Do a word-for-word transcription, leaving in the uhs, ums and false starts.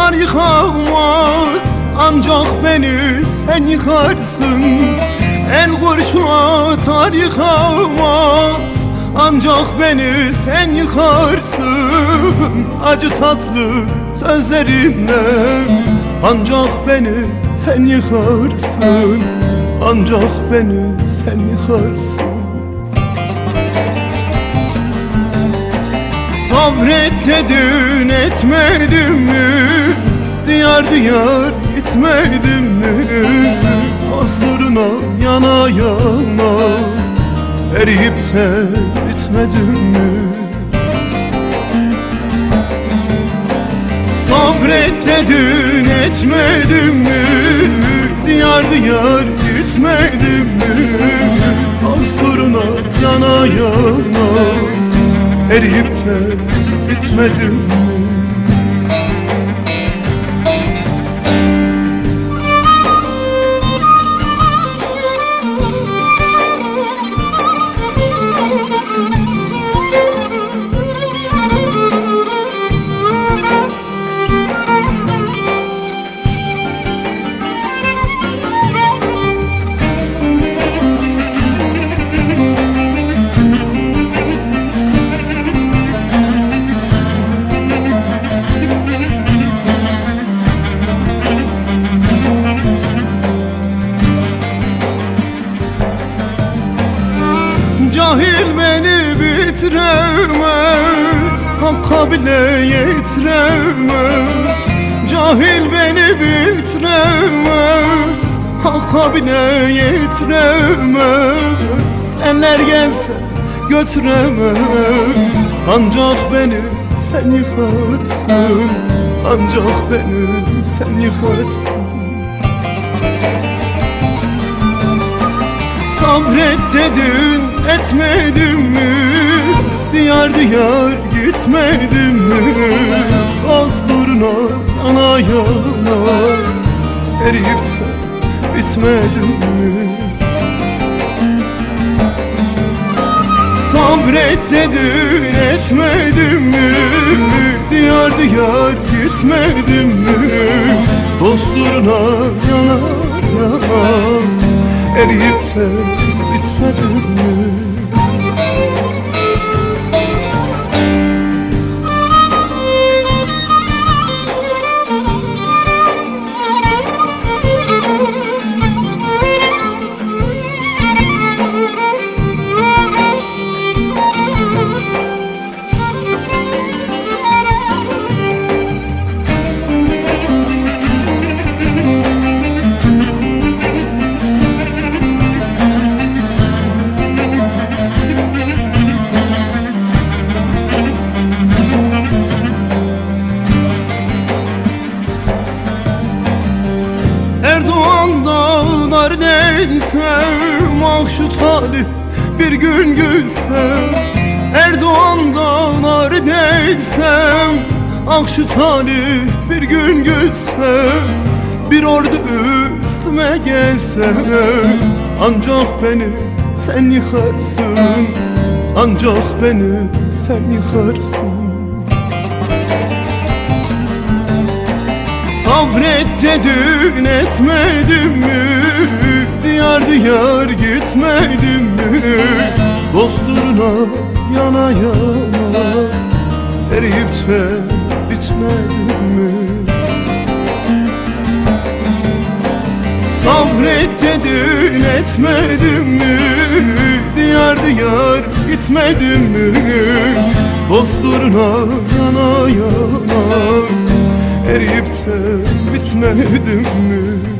taşlar yıkamaz, ancak beni sen yıkarsın. El kurşun atar yıkamaz, ancak beni sen yıkarsın. Acı tatlı sözlerinle ancak beni sen yıkarsın. Ancak beni sen yıkarsın. Sabret dedin etmedim mi? Diyar diyar gitmedim mi? Huzuruna yana yana eriyip de bitmedim mi? Sabret dedin etmedim mi? Diyar diyar gitmedim mi? Huzuruna yana yana eriyip de bitmedim mi? Cahil beni bitiremez, Hakka bile yetiremez. Cahil beni bitiremez, Hakka bile yetiremez. Senler gelse götüremez, ancak beni sen yıkarsın. Ancak beni sen yıkarsın. Sabret dedin etmedim mi? Diyar diyar gitmedim mi? Bozduğuna yana yana eriyip de bitmedim mi? Sabret dedin etmedim mi? Diyar diyar gitmedim mi? Bozduğuna yana yana eriyip de bitmedim mi? Erdoğan dağlar değilsem, ah şu talih bir gün gülsem. Erdoğan dağlar değilsem, ah şu talih bir gün gülsem. Bir ordu üstüme gelse, ancak beni sen yıkarsın. Ancak beni sen yıkarsın. Sabret dedin etmedim mi? Diyar diyar gitmedim mi? Dostluğuna yana yana eriyip de bitmedim mi? Sabret dedin etmedim mi? Diyar diyar gitmedim mi? Dostluğuna yana yana eriyip de bitmedim mi?